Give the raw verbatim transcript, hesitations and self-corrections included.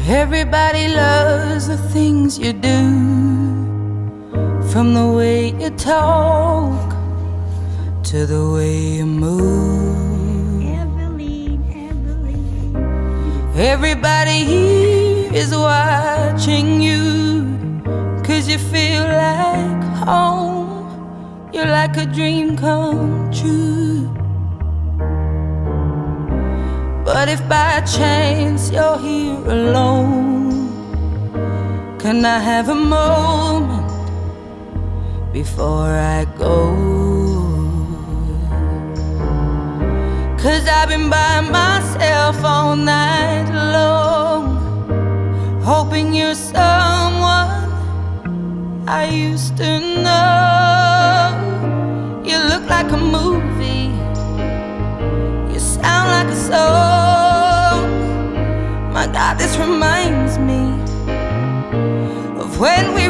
Everybody loves the things you do, from the way you talk to the way you move. Evelyn, Evelyn. Everybody here is watching you, 'cause you feel like home. You're like a dream come true. But if by chance you're here alone, can I have a moment before I go? 'Cause I've been by myself all night long, hoping you're someone I used to know. You look like a movie, you sound like a song. My God, this reminds me of when we